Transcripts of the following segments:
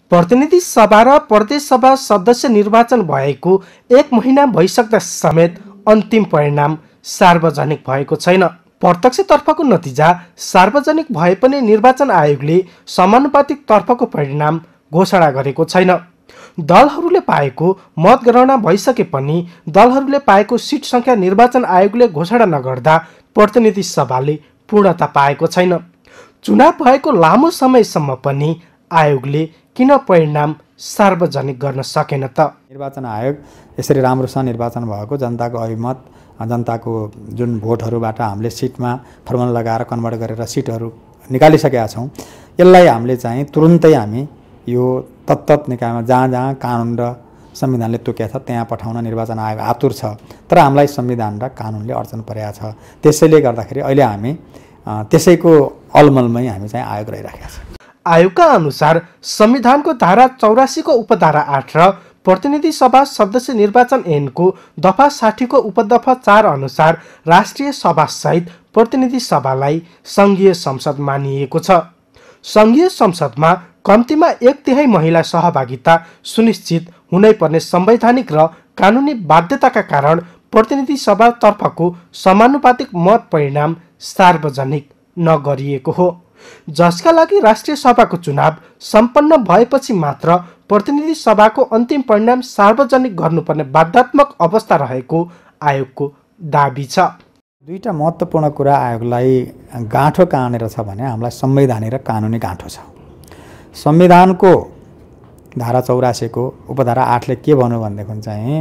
प्रतिनिधि सभा र प्रदेश सभा सदस्य निर्वाचन भएको 1 महिना भइसक्दा समेत अन्तिम परिणाम सार्वजनिक भएको छैन। प्रत्यक्षतर्फको नतिजा सार्वजनिक भए पनि निर्वाचन आयोगले समानुपातिक तर्फको परिणाम घोषणा गरेको छैन। दलहरूले पाएको मतगणना भइसके पनि दलहरूले पाएको सिट संख्या निर्वाचन आयोगले घोषणा नगर्दा प्रतिनिधि सभाले पूर्णता पाएको छैन। चुनाव भएको लामो समयसम्म पनि आयोगले किन परिणाम सार्वजनिक गर्न सकेन त? निर्वाचन आयोग यसरी राम्रोसँग निर्वाचन भएको जनताको अभिमत, जनताको जुन भोटहरूबाट हामीले सिटमा फर्मुला लगाएर कन्भर्ट गरेर सिटहरू निकालिसकेका छौँ। यसलाई हामीले चाहिँ तुरुन्तै हामी यो तत्त निकायमा जहाँ जहाँ कानुन र संविधानले तोकेको छ त्यहाँ पठाउन निर्वाचन आयोग आतुर छ। तर हामीलाई संविधान र कानुनले अडचन परेको छ। त्यसैले गर्दाखेरि अहिले हामी त्यसैको अलमलमै हामी चाहिँ आयोग रहिरहेका छौँ। आयोगका अनुसार संविधानको धारा 84 को उपधारा 8 र प्रतिनिधि सभा सदस्य निर्वाचन ऐनको दफा 60 को उपदफा 4 अनुसार राष्ट्रिय सभा सहित प्रतिनिधि सभालाई संघीय संसद मानिएको छ। संघीय संसदमा कम्तीमा 1/3 महिला सहभागिता सुनिश्चित हुनै पर्ने संवैधानिक र कानुनी बाध्यताका कारण प्रतिनिधि सभा तर्फको समानुपातिक मत परिणाम सार्वजनिक नगरिएको हो, जसका लागि राष्ट्रिय सभाको चुनाव सम्पन्न भएपछि मात्र प्रतिनिधि सभाको अन्तिम परिणाम सार्वजनिक गर्नुपर्ने बाध्यात्मक अवस्था रहेको आयोगको दाबी छ। दुईटा महत्त्वपूर्ण कुरा आयोगलाई गाँठो कहाँनिर छ भने हामीलाई संवैधानिक र कानुनी गाँठो छ। संविधानको धारा 84 को उपधारा 8 ले के भन्यो भनेदेखि चाहिँ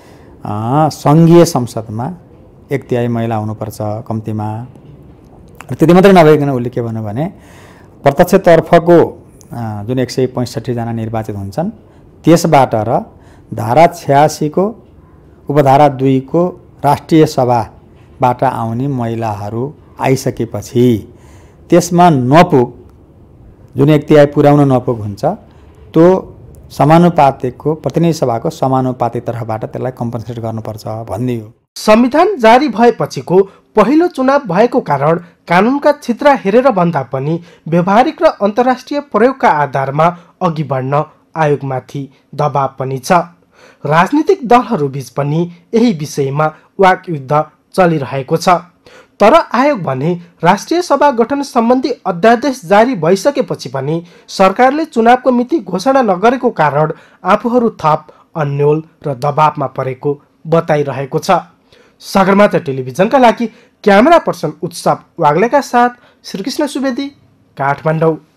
संघीय संसदमा 1/3 महिला हुनुपर्छ कम्तीमा। त्यति मात्रै नभइकन उसले के भन्यो भने प्रत्यक्षतर्फको जुन 165 जना निर्वाचित हुन्छन् त्यसबाट र धारा 86 को उपधारा 2 को राष्ट्रिय सभाबाट आउने महिलाहरू आइसकेपछि त्यसमा नपुग जुन 1/3 पुर्याउन नपुग हुन्छ त्यो समानुपातिकको प्रतिनिधि सभाको समानुपातिक तर्फबाट त्यसलाई कम्पन्सेट गर्नुपर्छ भनिदियो। संविधान जारी भएपछिको पहिलो चुनाव भएको कारण कानुनका छित्रा हेरेर भन्दा पनि व्यवहारिक र अन्तर्राष्ट्रिय प्रयोगका आधारमा अघि बढ्न आयोगमाथि दबाव पनि छ। राजनीतिक दलहरूबीच पनि यही विषयमा वाकयुद्ध चलिरहेको छ। तर आयोग भने राष्ट्रिय सभा गठन सम्बन्धी अध्यादेश जारी भइसकेपछि पनि सरकारले चुनावको मिति घोषणा नगरेको कारण आफूहरू थप अन्यल र दबावमा परेको बताइरहेको छ। सगरमाथा टेलिभिजनका लागि क्यामेरा पर्सन उत्सव वाग्लेका साथ श्रीकृष्ण सुवेदी, काठमाडौँ।